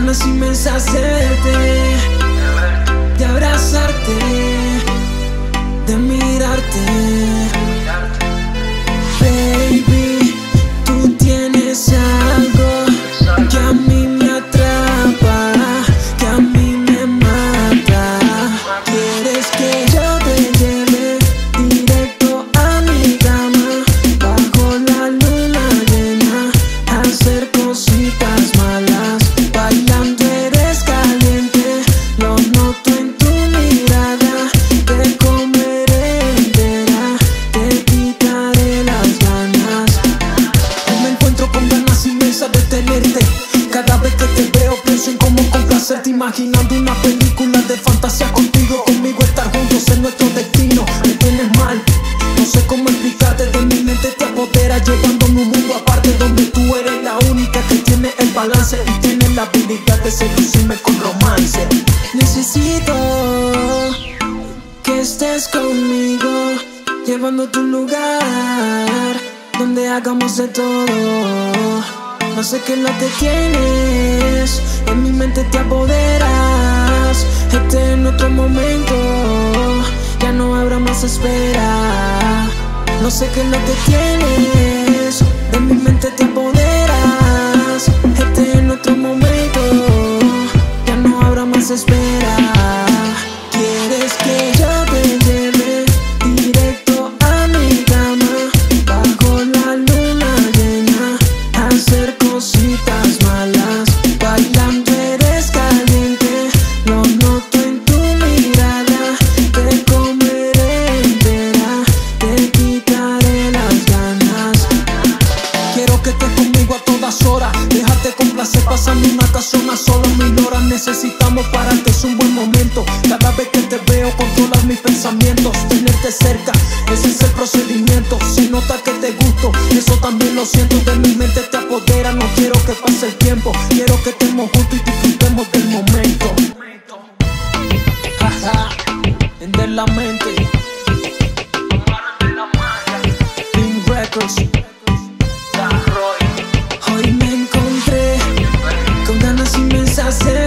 ganas inmensas de verte, de abrazarte, de mirarte. Baby, tú tienes algo que a mí me atrapa, que a mí me mata. Quieres que yo te lleve directo a mi cama, bajo la luna llena, a hacer cositas malas. Bailando eres caliente, lo noto en tu mirada. Te comeré entera, te quitaré las ganas. Yo me encuentro con ganas inmensas de tenerte. Cada vez que te veo pienso en cómo complacerte, imaginando una película de fantasía contigo. Conmigo estar juntos es nuestro destino. Me tienes mal, no sé cómo explicarte. De mi mente te apodera, llevándome un mundo aparte, donde tú eres la única que tiene el balance y tiene la habilidad de seducirme con romance. Necesito que estés conmigo, llevando tu lugar, donde hagamos de todo. No sé qué es lo que tienes, en mi mente te apoderas. Este es nuestro momento, ya no habrá más espera. No sé qué es lo que tienes, en mi mente te apoderas. Este es nuestro momento, ya no habrá más espera. Quieres que yo te lleve directo a mi cama, bajo la luna llena, a hacer cositas malas. Bailando eres caliente, lo noto en tu mirada. Te comeré entera, te quitaré las ganas. Quiero que estés conmigo a todas horas, déjate complacer, pasando una ocasión a solo 1000 horas. Necesitamos pararte, es un buen momento. Cada vez que te veo controlas mis pensamientos. Tenerte cerca, ese es el procedimiento. Se nota que te gusto, eso también lo siento. De mi mente te apodera, no quiero que pase el tiempo. Quiero que estemos juntos y disfrutemos del momento. Jaja, de la mente Pink Records. Hoy me encontré con ganas inmensas de